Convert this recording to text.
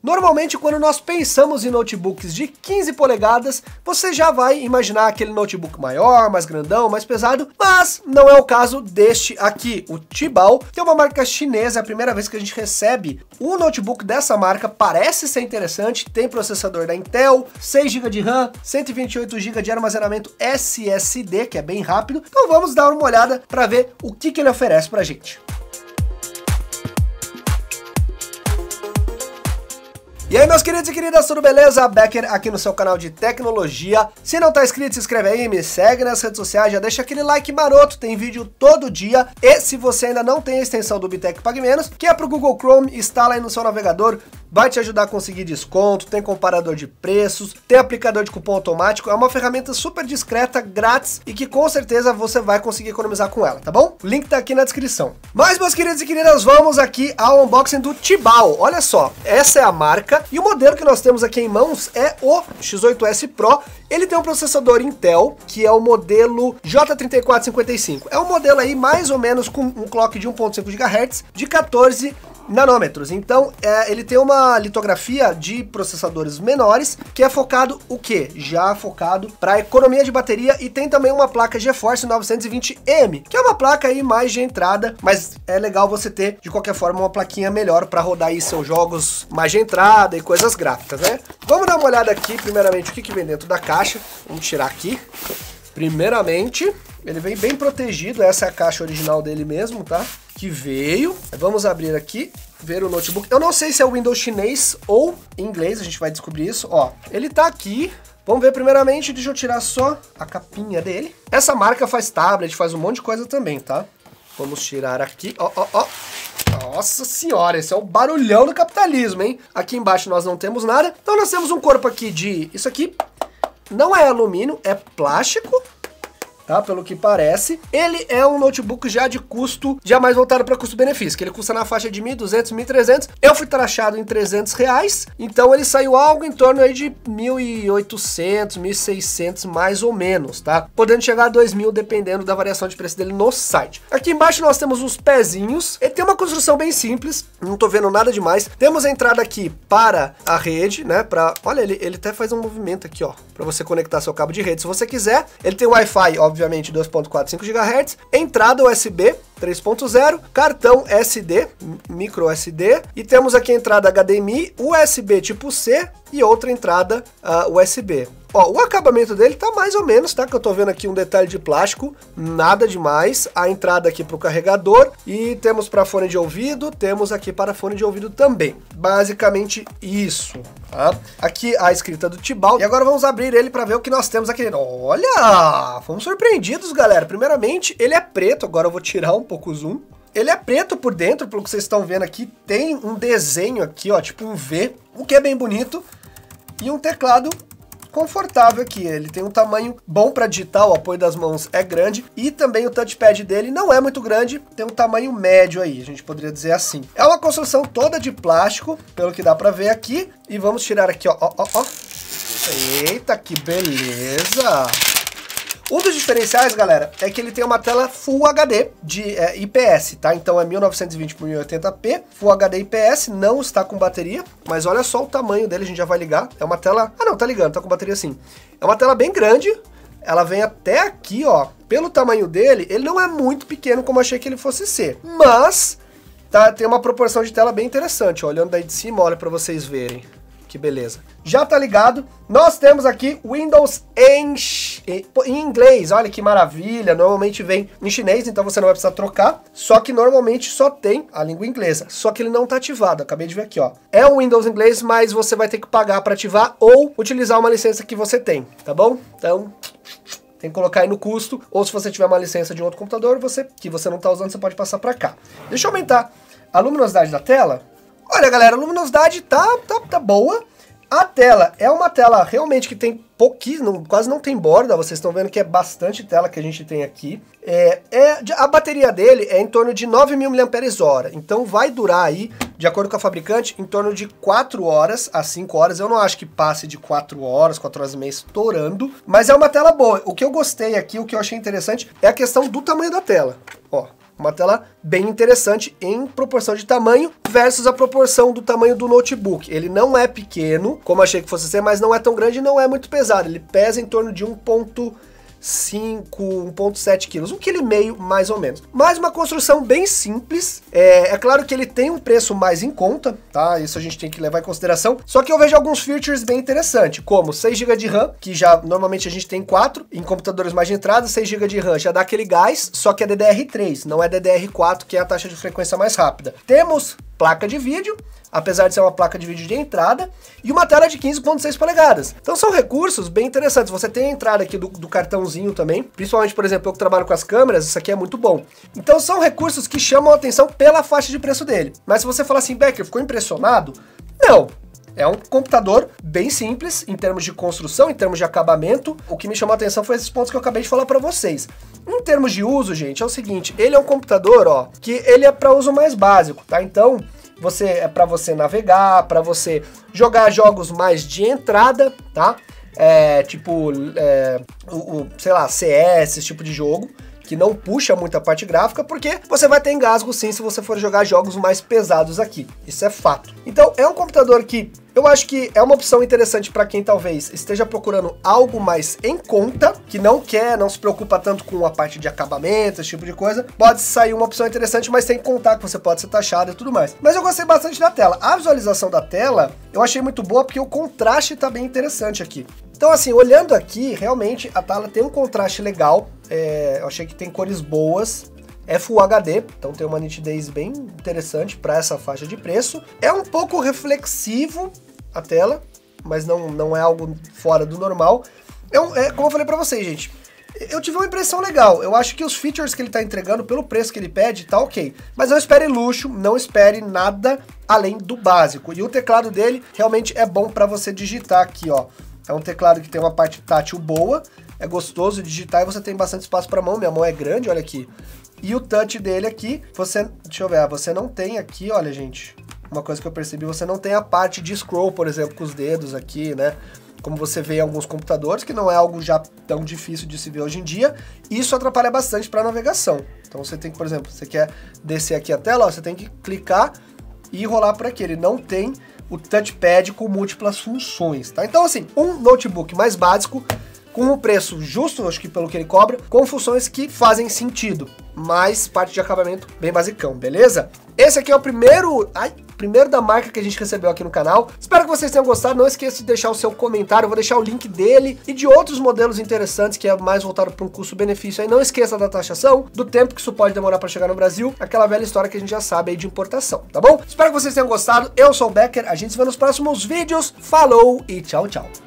Normalmente, quando nós pensamos em notebooks de 15 polegadas, você já vai imaginar aquele notebook maior, mais grandão, mais pesado, mas não é o caso deste aqui, o Tibal, que é uma marca chinesa, é a primeira vez que a gente recebe um notebook dessa marca, parece ser interessante, tem processador da Intel, 6 GB de RAM, 128 GB de armazenamento SSD, que é bem rápido, então vamos dar uma olhada para ver o que ele oferece pra gente. E aí, meus queridos e queridas, tudo beleza? Becker aqui no seu canal de tecnologia. Se não tá inscrito, se inscreve aí, me segue nas redes sociais, já deixa aquele like maroto, tem vídeo todo dia. E se você ainda não tem a extensão do Bitec Pague Menos, que é pro Google Chrome, instala aí no seu navegador, vai te ajudar a conseguir desconto, tem comparador de preços, tem aplicador de cupom automático, é uma ferramenta super discreta, grátis e que com certeza você vai conseguir economizar com ela, tá bom? O link tá aqui na descrição. Mas, meus queridos e queridas, vamos aqui ao unboxing do Tibal. Olha só, essa é a marca e o modelo que nós temos aqui em mãos é o X8S Pro. Ele tem um processador Intel, que é o modelo J3455. É um modelo aí mais ou menos com um clock de 1.5 GHz de 14 nanômetros. Então, ele tem uma litografia de processadores menores, que é focado o quê? Já focado para economia de bateria, e tem também uma placa GeForce 920M, que é uma placa aí mais de entrada, mas é legal você ter, de qualquer forma, uma plaquinha melhor para rodar aí seus jogos mais de entrada e coisas gráficas, né? Vamos dar uma olhada aqui, primeiramente, o que vem dentro da caixa. Vamos tirar aqui. Primeiramente, ele vem bem protegido, essa é a caixa original dele mesmo, tá? Que veio. Vamos abrir aqui, ver o notebook. Eu não sei se é o Windows chinês ou inglês, a gente vai descobrir isso. Ó, ele tá aqui. Vamos ver primeiramente, deixa eu tirar só a capinha dele. Essa marca faz tablet, faz um monte de coisa também, tá? Vamos tirar aqui, ó, ó, ó. Nossa senhora, esse é o barulhão do capitalismo, hein? Aqui embaixo nós não temos nada. Então nós temos um corpo aqui de... Isso aqui não é alumínio, é plástico, tá? Pelo que parece. Ele é um notebook já de custo, já mais voltado para custo-benefício, que ele custa na faixa de 1.200, 1.300. Eu fui taxado em R$300, então ele saiu algo em torno aí de 1.800, 1.600 mais ou menos, tá? Podendo chegar a 2.000 dependendo da variação de preço dele no site. Aqui embaixo nós temos os pezinhos. Ele tem uma construção bem simples, não tô vendo nada demais. Temos a entrada aqui para a rede, né? Olha, ele até faz um movimento aqui, ó, para você conectar seu cabo de rede se você quiser. Ele tem Wi-Fi, obviamente 2.45 GHz, entrada USB 3.0, cartão SD, micro SD, e temos aqui a entrada HDMI, USB tipo C e outra entrada USB. Ó, o acabamento dele tá mais ou menos, tá? Que eu tô vendo aqui um detalhe de plástico, nada demais. A entrada aqui pro carregador, e temos para fone de ouvido, temos aqui para fone de ouvido também. Basicamente isso, tá? Aqui a escrita do Tibal. E agora vamos abrir ele para ver o que nós temos aqui. Olha, fomos surpreendidos, galera. Primeiramente, ele é preto, agora eu vou tirar um pouco o zoom. Ele é preto por dentro, pelo que vocês estão vendo aqui, tem um desenho aqui, ó, tipo um V, o que é bem bonito, e um teclado confortável aqui. Ele tem um tamanho bom para digitar, o apoio das mãos é grande, e também o touchpad dele não é muito grande, tem um tamanho médio aí, a gente poderia dizer assim. É uma construção toda de plástico, pelo que dá para ver aqui, e vamos tirar aqui, ó, ó, ó, ó. Eita, que beleza! Um dos diferenciais, galera, é que ele tem uma tela Full HD de IPS, tá? Então é 1920 por 1080p, Full HD IPS, não está com bateria, mas olha só o tamanho dele, a gente já vai ligar. É uma tela... Ah, não, tá ligando, tá com bateria sim. É uma tela bem grande, ela vem até aqui, ó. Pelo tamanho dele, ele não é muito pequeno como eu achei que ele fosse ser, mas tá, tem uma proporção de tela bem interessante, ó. Olhando daí de cima, olha pra vocês verem. Que beleza. Já tá ligado. Nós temos aqui Windows em inglês. Olha que maravilha. Normalmente vem em chinês, então você não vai precisar trocar. Só que normalmente só tem a língua inglesa. Só que ele não tá ativado. Acabei de ver aqui, ó. É o Windows inglês, mas você vai ter que pagar para ativar ou utilizar uma licença que você tem, tá bom? Então, tem que colocar aí no custo. Ou se você tiver uma licença de outro computador, que você não tá usando, você pode passar para cá. Deixa eu aumentar a luminosidade da tela. Olha, galera, a luminosidade tá boa. A tela é uma tela realmente que tem pouquíssimo, quase não tem borda. Vocês estão vendo que é bastante tela que a gente tem aqui. A bateria dele é em torno de 9.000 mAh. Então vai durar aí, de acordo com a fabricante, em torno de 4 horas a 5 horas. Eu não acho que passe de 4 horas, 4 horas e meia estourando. Mas é uma tela boa. O que eu gostei aqui, o que eu achei interessante, é a questão do tamanho da tela. Ó. Uma tela bem interessante em proporção de tamanho versus a proporção do tamanho do notebook. Ele não é pequeno, como achei que fosse ser, mas não é tão grande e não é muito pesado. Ele pesa em torno de 1,5, 1,7 quilos, 1,5 kg mais ou menos. Mas uma construção bem simples. É claro que ele tem um preço mais em conta, tá? Isso a gente tem que levar em consideração. Só que eu vejo alguns features bem interessantes, como 6 GB de RAM, que já normalmente a gente tem 4 em computadores mais de entrada. 6 GB de RAM já dá aquele gás, só que é DDR3, não é DDR4, que é a taxa de frequência mais rápida. Temos placa de vídeo, apesar de ser uma placa de vídeo de entrada, e uma tela de 15,6 polegadas. Então são recursos bem interessantes. Você tem a entrada aqui do cartãozinho também, principalmente, por exemplo, eu que trabalho com as câmeras, isso aqui é muito bom. Então são recursos que chamam a atenção pela faixa de preço dele. Mas se você falar assim, Becker, ficou impressionado? Não. É um computador bem simples, em termos de construção, em termos de acabamento. O que me chamou a atenção foi esses pontos que eu acabei de falar para vocês. Em termos de uso, gente, é o seguinte, ele é um computador, ó, que ele é para uso mais básico, tá? Então, é para você navegar, para você jogar jogos mais de entrada, tá? Sei lá, CS, esse tipo de jogo, que não puxa muito a parte gráfica, porque você vai ter engasgo sim se você for jogar jogos mais pesados aqui. Isso é fato. Então, é um computador que eu acho que é uma opção interessante para quem talvez esteja procurando algo mais em conta, que não se preocupa tanto com a parte de acabamento, esse tipo de coisa. Pode sair uma opção interessante, mas tem que contar que você pode ser taxado e tudo mais. Mas eu gostei bastante da tela. A visualização da tela eu achei muito boa, porque o contraste tá bem interessante aqui. Então assim, olhando aqui, realmente a tela tem um contraste legal, eu achei que tem cores boas, é Full HD, então tem uma nitidez bem interessante para essa faixa de preço. É um pouco reflexivo a tela, mas não é algo fora do normal. Como eu falei para vocês, gente, eu tive uma impressão legal. Eu acho que os features que ele tá entregando, pelo preço que ele pede, tá ok. Mas não espere luxo, não espere nada além do básico. E o teclado dele realmente é bom para você digitar aqui, ó. É um teclado que tem uma parte tátil boa, é gostoso de digitar e você tem bastante espaço para mão. Minha mão é grande, olha aqui. E o touch dele aqui, deixa eu ver, você não tem aqui, olha gente, uma coisa que eu percebi, você não tem a parte de scroll, por exemplo, com os dedos aqui, né? Como você vê em alguns computadores, que não é algo já tão difícil de se ver hoje em dia. Isso atrapalha bastante para navegação. Então você tem que, por exemplo, você quer descer aqui a tela, ó, você tem que clicar e rolar por aqui. Ele não tem o touchpad com múltiplas funções, tá? Então assim, um notebook mais básico, com um preço justo, acho que pelo que ele cobra, com funções que fazem sentido, mas parte de acabamento bem basicão, beleza? Esse aqui é o primeiro da marca que a gente recebeu aqui no canal. Espero que vocês tenham gostado. Não esqueça de deixar o seu comentário. Eu vou deixar o link dele e de outros modelos interessantes, que é mais voltado para um custo-benefício. Aí não esqueça da taxação, do tempo que isso pode demorar para chegar no Brasil, aquela velha história que a gente já sabe aí de importação, tá bom? Espero que vocês tenham gostado. Eu sou o Becker, a gente se vê nos próximos vídeos. Falou e tchau, tchau.